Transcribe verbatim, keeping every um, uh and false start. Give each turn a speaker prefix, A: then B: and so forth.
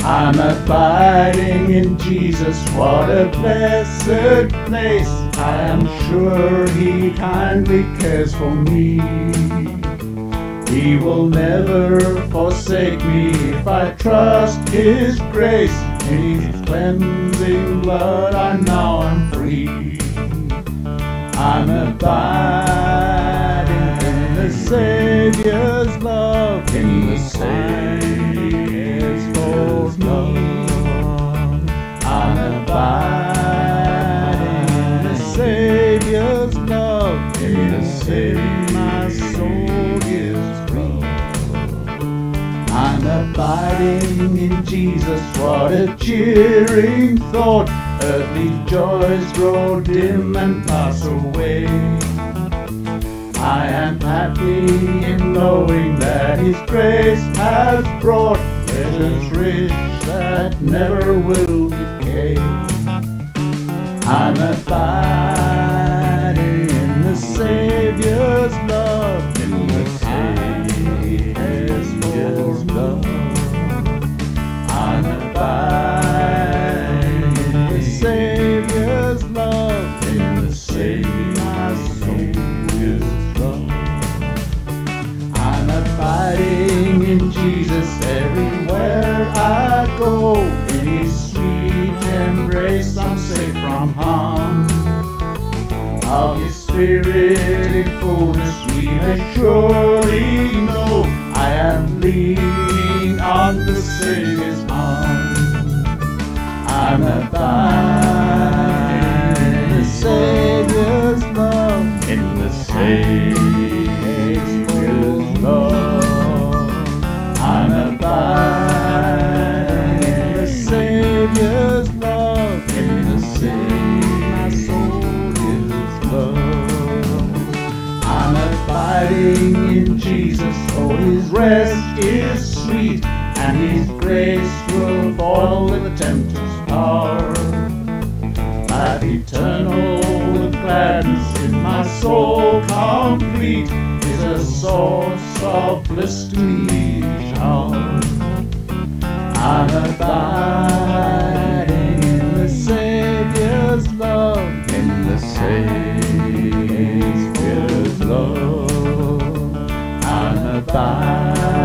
A: I'm abiding in Jesus, what a blessed place. I am sure He kindly cares for me. He will never forsake me if I trust His grace. In His cleansing blood I know I'm free. I'm abiding in the Saviour's love, in the Saviour's love. I'm abiding in the Saviour's love, in the Saviour my soul is free. I'm abiding in Jesus, what a cheering thought. Earthly joys grow dim and pass away. I am happy in knowing that His grace has brought treasures rich that never will decay. I'm abiding in the Saviour's love, in the Saviour's love. I'm abiding in the Saviour's love, in the Saviour my soul's love. I'm abiding in Jesus everywhere I go. In His sweet embrace I'm safe from harm. Of His Spirit in fullness we may surely know. I am leaning on the Saviour's arm. I'm abiding in the Saviour's love, in the Saviour's love. I'm abiding in the Saviour's love, in the Saviour my soul is love. I'm abiding in Jesus, oh His rest is sweet, and His grace will foil the tempter's power. Life eternal with gladness in my soul complete is a source of bliss to me each hour. I'm abiding in the Saviour's love, in the Saviour's love. I'm abiding